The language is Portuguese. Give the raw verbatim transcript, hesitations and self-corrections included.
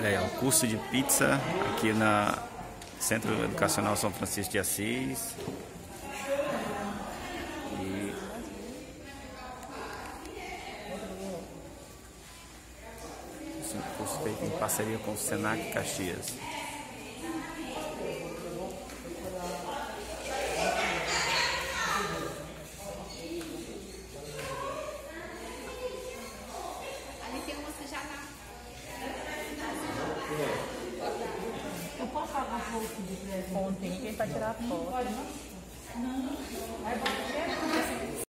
É, o curso de pizza aqui na Centro Educacional São Francisco de Assis. E esse é um curso feito em parceria com o Senac Caxias. Eu posso pagar um pouco de presente? Ontem, quem vai tirar foto? Não. Não. Vai bater.